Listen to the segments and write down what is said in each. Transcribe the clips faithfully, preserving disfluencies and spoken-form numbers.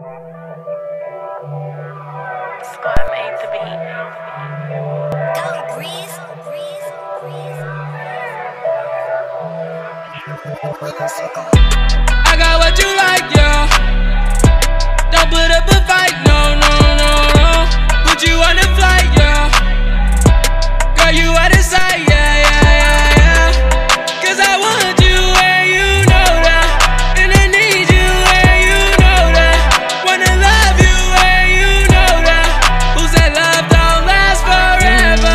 Squad made the beat. Go breeze, breeze, breeze. I got what you like, yeah. Don't put up a fight, no, no, no, no. Put you on the flight, yeah. Girl, you out of sight, yeah, yeah, yeah, yeah. Cause I want you and you know that. And I need you and you know that. Wanna love you and you know that. Who said love don't last forever?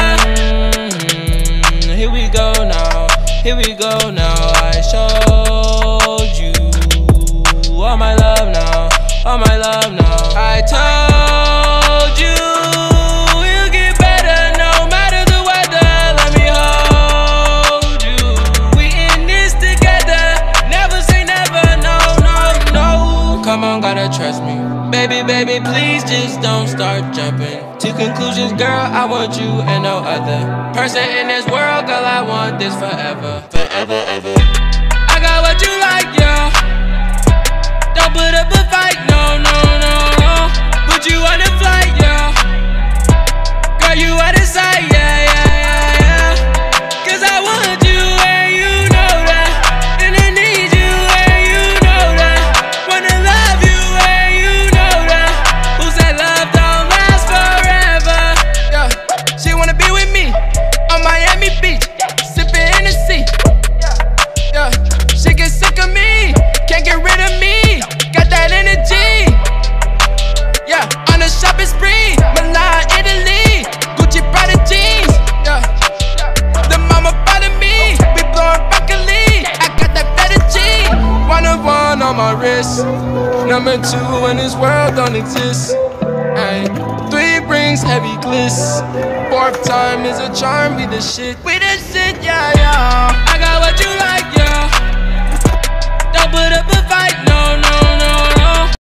Mm-hmm. Here we go now, here we go now. I showed you all my love now, all my love now. I told you we'll get better no matter the weather. Let me hold you. We in this together. Never say never, no, no, no. Come on, gotta trust me. Baby, baby, please just don't start jumping to conclusions, girl. I want you and no other person in this world, girl. I want this forever, forever, ever. I got what you like, yeah. Don't put up a fight, no, no, no, no. Put you on the flight, yeah. Girl, you out of sight, yeah, yeah, yeah, yeah. Cause I want you and you know that. And I need you and you know that. Wanna love you and you know that. Who said love don't last forever? Yeah, she wanna be with me on Miami Beach, sipping Hennessy. Yeah, she get sick of me, can't get rid of me. Got that energy. Yeah, on a shopping spree, Milan, Italy, Gucci, Prada jeans. Yeah, the mama bother me, we blowing broccoli. I got that fettuccine. One of one on my wrist, number two when this world don't exist. Ay, three rings, heavy gliss. Fourth time is a charm, we the shit, we the shit, yeah, yeah. I got what you like, yeah.